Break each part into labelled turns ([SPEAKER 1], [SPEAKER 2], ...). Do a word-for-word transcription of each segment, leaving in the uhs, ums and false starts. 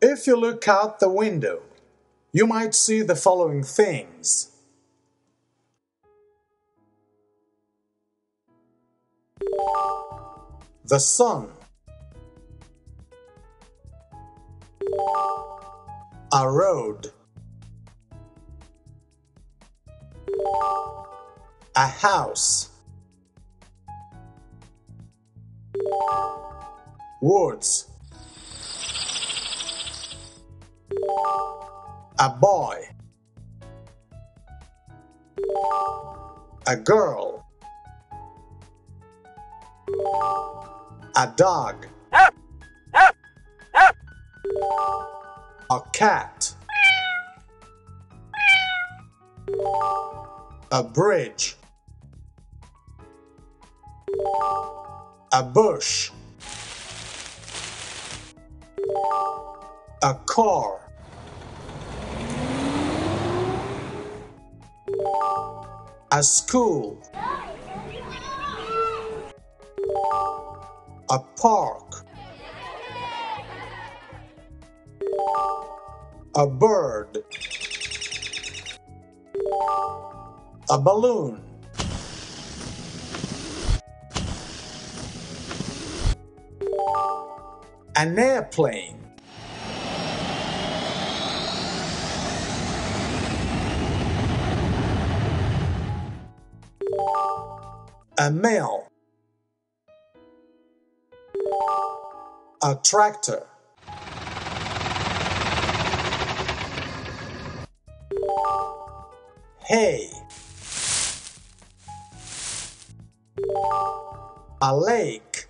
[SPEAKER 1] If you look out the window, you might see the following things. The sun, a road, a house, woods, a boy, a girl, a dog, a cat, a bridge, a bush, a car, a school, a park, a bird, a balloon, an airplane, a mill, a tractor, hay, a lake,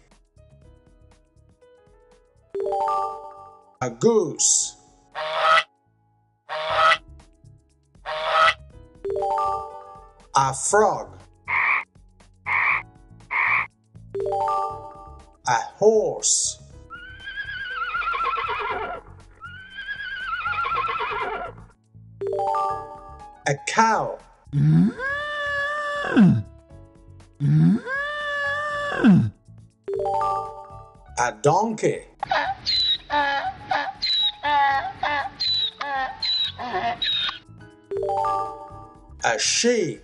[SPEAKER 1] a goose, a frog, a horse, a cow, a donkey, a sheep,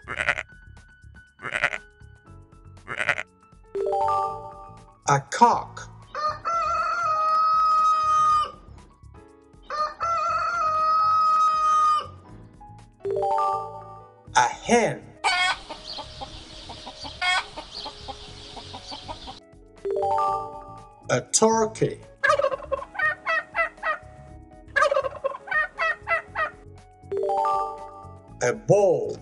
[SPEAKER 1] a cock, a hen, a turkey, a bull,